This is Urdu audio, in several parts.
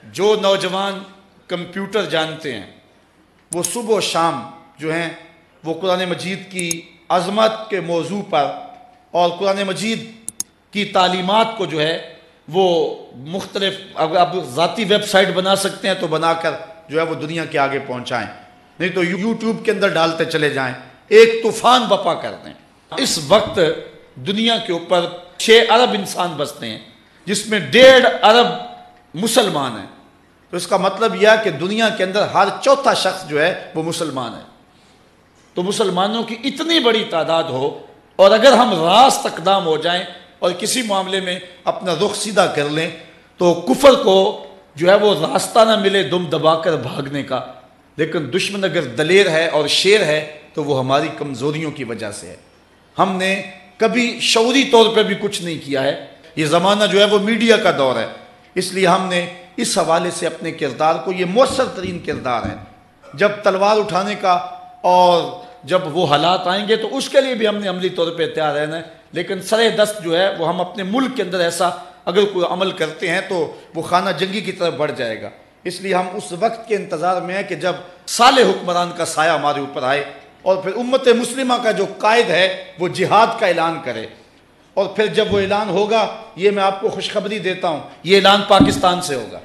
جو نوجوان کمپیوٹر جانتے ہیں وہ صبح و شام جو ہیں وہ قرآن مجید کی عظمت کے موضوع پر اور قرآن مجید کی تعلیمات کو جو ہے وہ مختلف اب ذاتی ویب سائٹ بنا سکتے ہیں تو بنا کر جو ہے وہ دنیا کے آگے پہنچائیں، نہیں تو یوٹیوب کے اندر ڈالتے چلے جائیں، ایک طوفان بپا کر دیں۔ اس وقت دنیا کے اوپر 6 ارب انسان بستے ہیں جس میں 1.5 ارب مسلمان ہیں، تو اس کا مطلب یہ ہے کہ دنیا کے اندر ہر چوتھا شخص جو ہے وہ مسلمان ہے۔ تو مسلمانوں کی اتنی بڑی تعداد ہو اور اگر ہم راست اقدام ہو جائیں اور کسی معاملے میں اپنا رخ سیدھا کر لیں تو کفر کو جو ہے وہ راستہ نہ ملے دم دبا کر بھاگنے کا، لیکن دشمن اگر دلیر ہے اور شیر ہے تو وہ ہماری کمزوریوں کی وجہ سے ہے۔ ہم نے کبھی شعوری طور پہ بھی کچھ نہیں کیا ہے، یہ زمانہ جو ہے وہ میڈیا کا دور ہے، اس لیے ہم نے اس حوالے سے اپنے کردار کو، یہ مؤثر ترین کردار ہے جب تلوار اٹھانے کا، اور جب وہ حالات آئیں گے تو اس کے لیے بھی ہم نے عملی طور پہ تیار رہنا ہے، لیکن سر دست جو ہے وہ ہم اپنے ملک کے اندر ایسا اگر کوئی عمل کرتے ہیں تو وہ خانہ جنگی کی طرف بڑھ جائے گا۔ اس لیے ہم اس وقت کے انتظار میں ہیں کہ جب صالح حکمران کا سایہ ہمارے اوپر آئے اور پھر امت مسلمہ کا جو قائد ہے وہ جہاد کا اعلان کرے، اور پھر جب وہ اعلان ہوگا، یہ میں آپ کو خوشخبری دیتا ہوں، یہ اعلان پاکستان سے ہوگا۔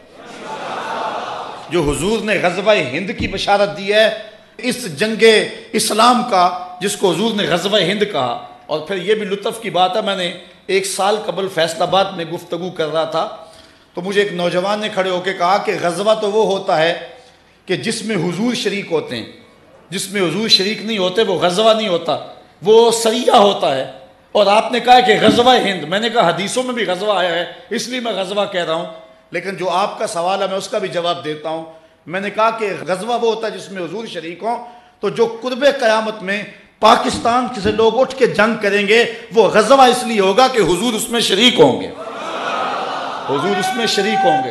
جو حضور نے غزوہ ہند کی بشارت دی ہے، اس جنگ اسلام کا جس کو حضور نے غزوہ ہند کہا، اور پھر یہ بھی لطف کی بات ہے، میں نے 1 سال قبل فیصل آباد میں گفتگو کر رہا تھا تو مجھے ایک نوجوان نے کھڑے ہو کے کہا کہ غزوہ تو وہ ہوتا ہے کہ جس میں حضور شریک ہوتے ہیں، جس میں حضور شریک نہیں ہوتے وہ غزوہ نہیں ہوتا، وہ سریہ ہوتا ہے۔ اور آپ نے کہا کہ غزوہ ہند، میں نے کہا حدیثوں میں بھی غزوہ آیا ہے اس لیے میں غزوہ کہہ رہا ہوں، لیکن جو آپ کا سوال ہے میں اس کا بھی جواب دیتا ہوں۔ میں نے کہا کہ غزوہ وہ ہوتا ہے جس میں حضور شریک ہوں، تو جو قرب قیامت میں پاکستان سے لوگ اٹھ کے جنگ کریں گے وہ غزوہ اس لیے ہوگا کہ حضور اس میں شریک ہوں گے، حضور اس میں شریک ہوں گے۔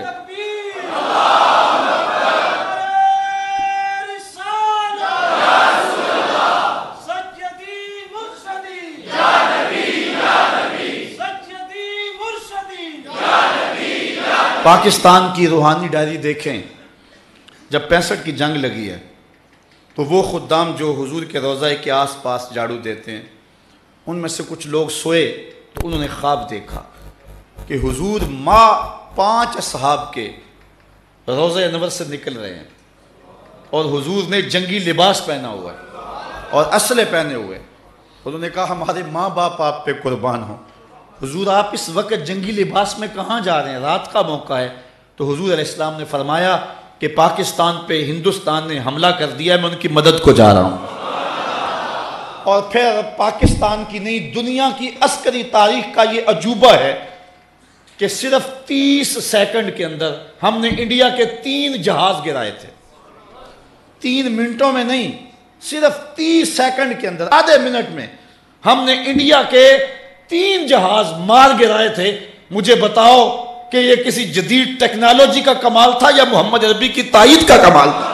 پاکستان کی روحانی ڈائری دیکھیں، جب 65 کی جنگ لگی ہے تو وہ خدام جو حضور کے روضہ کے آس پاس جھاڑو دیتے ہیں، ان میں سے کچھ لوگ سوئے تو انہوں نے خواب دیکھا کہ حضور 5 اصحاب کے روضہ انور سے نکل رہے ہیں اور حضور نے جنگی لباس پہنا ہوا ہے اور اسلحے پہنے ہوئے، انہوں نے کہا ہمارے ماں باپ آپ پہ قربان ہوں، حضور آپ اس وقت جنگی لباس میں کہاں جا رہے ہیں، رات کا موقع ہے۔ تو حضور علیہ السلام نے فرمایا کہ پاکستان پہ ہندوستان نے حملہ کر دیا ہے، میں ان کی مدد کو جا رہا ہوں۔ اور پھر پاکستان کی نہیں دنیا کی عسکری تاریخ کا یہ عجوبہ ہے کہ صرف 30 سیکنڈ کے اندر ہم نے انڈیا کے 3 جہاز گرائے تھے، 3 منٹوں میں نہیں، صرف 30 سیکنڈ کے اندر، آدھے منٹ میں ہم نے انڈیا کے 3 جہاز مار گرائے تھے۔ مجھے بتاؤ کہ یہ کسی جدید ٹیکنالوجی کا کمال تھا یا محمد عربی کی تائید کا کمال تھا؟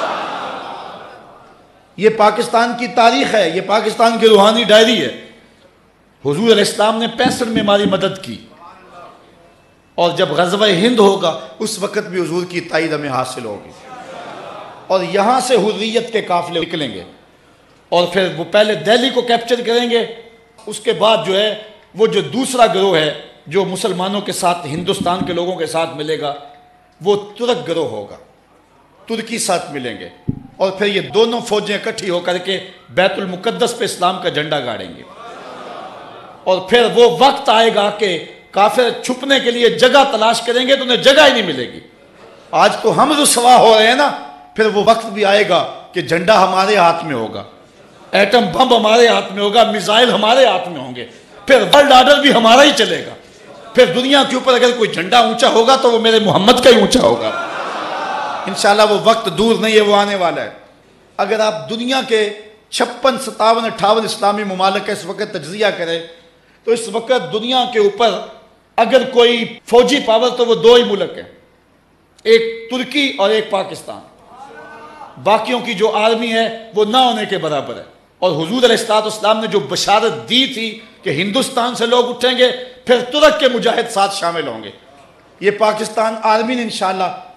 یہ پاکستان کی تاریخ ہے، یہ پاکستان کی روحانی ڈائری ہے۔ حضور علیہ السلام نے 65 میں ہماری مدد کی، اور جب غزوہ ہند ہوگا اس وقت بھی حضور کی تائید ہمیں حاصل ہوگی، اور یہاں سے حریت کے قافلے نکلیں گے، اور پھر وہ پہلے دہلی کو کیپچر کریں گے، اس کے بعد جو ہے وہ جو دوسرا گروہ ہے جو مسلمانوں کے ساتھ ہندوستان کے لوگوں کے ساتھ ملے گا وہ ترک گروہ ہوگا، ترکی ساتھ ملیں گے، اور پھر یہ دونوں فوجیں اکٹھی ہو کر کے بیت المقدس پہ اسلام کا جھنڈا گاڑیں گے، اور پھر وہ وقت آئے گا کہ کافر چھپنے کے لیے جگہ تلاش کریں گے تو انہیں جگہ ہی نہیں ملے گی۔ آج تو ہم رسوا ہو رہے ہیں نا، پھر وہ وقت بھی آئے گا کہ جھنڈا ہمارے ہاتھ میں ہوگا، ایٹم بم ہمارے ہاتھ میں ہوگا، میزائل ہمارے ہاتھ میں ہوں گے، پھر ورلڈ آرڈر بھی ہمارا ہی چلے گا، پھر دنیا کے اوپر اگر کوئی جھنڈا اونچا ہوگا تو وہ میرے محمد کا ہی اونچا ہوگا۔ انشاءاللہ وہ وقت دور نہیں ہے، وہ آنے والا ہے۔ اگر آپ دنیا کے 56 57 58 اسلامی ممالک کا اس وقت تجزیہ کریں تو اس وقت دنیا کے اوپر اگر کوئی فوجی پاور تو وہ 2 ہی ملک ہیں، ایک ترکی اور ایک پاکستان، باقیوں کی جو آرمی ہے وہ نہ ہونے کے برابر ہے۔ اور حضور علیہ السلام نے جو بشارت دی تھی کہ ہندوستان سے لوگ اٹھیں گے پھر ترک کے مجاہد ساتھ شامل ہوں گے، یہ پاکستان آرمی نے انشاءاللہ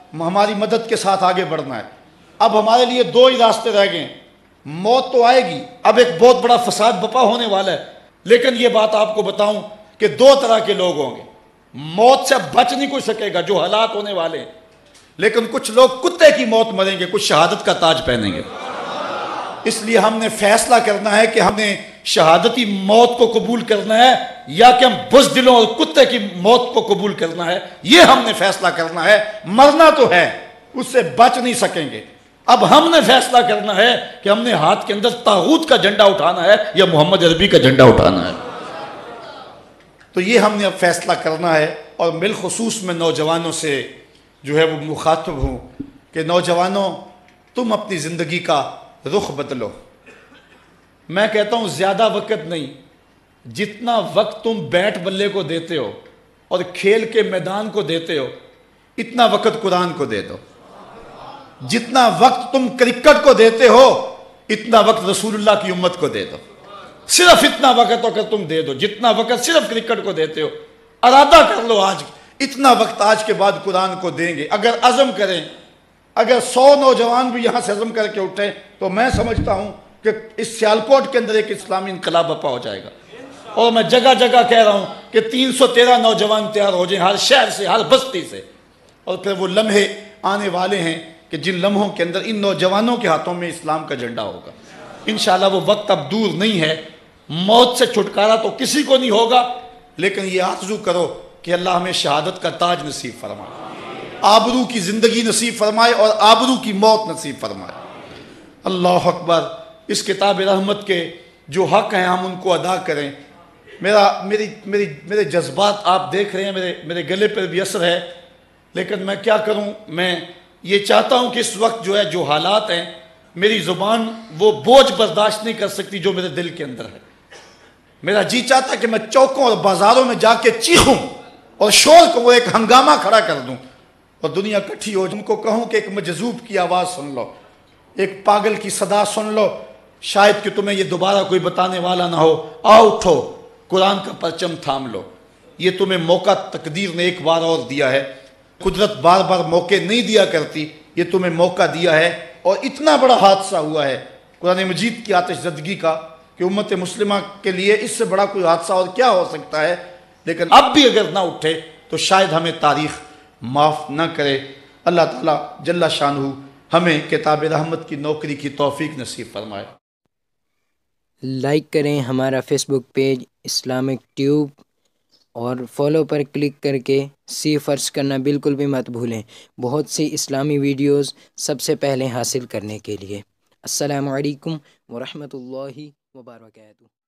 ہماری مدد کے ساتھ آگے بڑھنا ہے۔ اب ہمارے لیے دو ہی راستے رہ گئے ہیں۔ موت تو آئے گی، اب ایک بہت بڑا فساد بپا ہونے والا ہے، لیکن یہ بات آپ کو بتاؤں کہ دو طرح کے لوگ ہوں گے۔ موت سے بچ نہیں کوئی سکے گا، جو حالات ہونے والے ہیں، لیکن کچھ لوگ کتے کی موت مریں گے، کچھ شہادت کا تاج پہنیں گے۔ اس لیے ہم نے فیصلہ کرنا ہے کہ ہم نے شہادتی موت کو قبول کرنا ہے یا کہ ہم بزدلوں اور کتے کی موت کو قبول کرنا ہے، یہ ہم نے فیصلہ کرنا ہے۔ مرنا تو ہے، اس سے بچ نہیں سکیں گے۔ اب ہم نے فیصلہ کرنا ہے کہ ہم نے ہاتھ کے اندر طاغوت کا جھنڈا اٹھانا ہے یا محمد عربی کا جھنڈا اٹھانا ہے۔ تو یہ ہم نے اب فیصلہ کرنا ہے، اور بالخصوص میں نوجوانوں سے جو ہے وہ مخاطب ہوں کہ نوجوانوں، تم اپنی زندگی کا رخ بدلو۔ میں کہتا ہوں زیادہ وقت نہیں، جتنا وقت تم بیٹ بلے کو دیتے ہو اور کھیل کے میدان کو دیتے ہو، اتنا وقت قرآن کو دے دو۔ جتنا وقت تم کرکٹ کو دیتے ہو، اتنا وقت رسول اللہ کی امت کو دے دو۔ صرف اتنا وقت اگر تم دے دو، جتنا وقت صرف کرکٹ کو دیتے ہو، ارادہ کر لو آج اتنا وقت آج کے بعد قرآن کو دیں گے۔ اگر عزم کریں، اگر 100 نوجوان بھی یہاں سے عزم کر کے اٹھیں، تو میں سمجھتا ہوں کہ اس سیالکوٹ کے اندر ایک اسلامی انقلاب برپا ہو جائے گا۔ اور میں جگہ جگہ کہہ رہا ہوں کہ 313 نوجوان تیار ہو جائیں، ہر شہر سے، ہر بستی سے۔ اور پھر وہ لمحے آنے والے ہیں کہ جن لمحوں کے اندر ان نوجوانوں کے ہاتھوں میں اسلام کا جھنڈا ہوگا۔ انشاءاللہ وہ وقت اب دور نہیں ہے۔ موت سے چھٹکارا تو کسی کو نہیں ہوگا، لیکن یہ آرزو کرو کہ اللہ ہمیں شہادت کا تاج نصیب فرمائے، آبرو کی زندگی نصیب فرمائے اور آبرو کی موت نصیب فرمائے۔ اللہ اکبر۔ اس کتاب رحمت کے جو حق ہیں ہم ان کو ادا کریں۔ میرے جذبات آپ دیکھ رہے ہیں، میرے گلے پر بھی اثر ہے، لیکن میں کیا کروں؟ میں یہ چاہتا ہوں کہ اس وقت جو ہے، جو حالات ہیں، میری زبان وہ بوجھ برداشت نہیں کر سکتی جو میرے دل کے اندر ہے۔ میرا جی چاہتا کہ میں چوکوں اور بازاروں میں جا کے چیخوں اور شور کو وہ ایک ہنگامہ کھڑا کر دوں اور دنیا کٹھی ہو، جن کو کہوں کہ ایک مجذوب کی آواز سن لو، ایک پاگل کی صدا سن لو، شاید کہ تمہیں یہ دوبارہ کوئی بتانے والا نہ ہو، آؤ اٹھو، قرآن کا پرچم تھام لو۔ یہ تمہیں موقع تقدیر نے ایک بار اور دیا ہے، قدرت بار بار موقع نہیں دیا کرتی، یہ تمہیں موقع دیا ہے۔ اور اتنا بڑا حادثہ ہوا ہے قرآن مجید کی آتش زدگی کا کہ امت مسلمہ کے لیے اس سے بڑا کوئی حادثہ اور کیا ہو سکتا ہے، لیکن اب بھی اگر نہ اٹھے تو شاید ہمیں تاریخ معاف نہ کرے۔ اللہ تعالیٰ جل شانہ ہمیں کتاب رحمت کی نوکری کی توفیق نصیب فرمائے۔ لائک کریں ہمارا Facebook page Islamic tube, اور فالو پر کلک کر کے سی فرض کرنا بالکل بھی مت بھولیں، بہت سی اسلامی ویڈیوز سب سے پہلے حاصل کرنے کے لیے۔ السلام علیکم ورحمۃ اللہ وبرکاتہ۔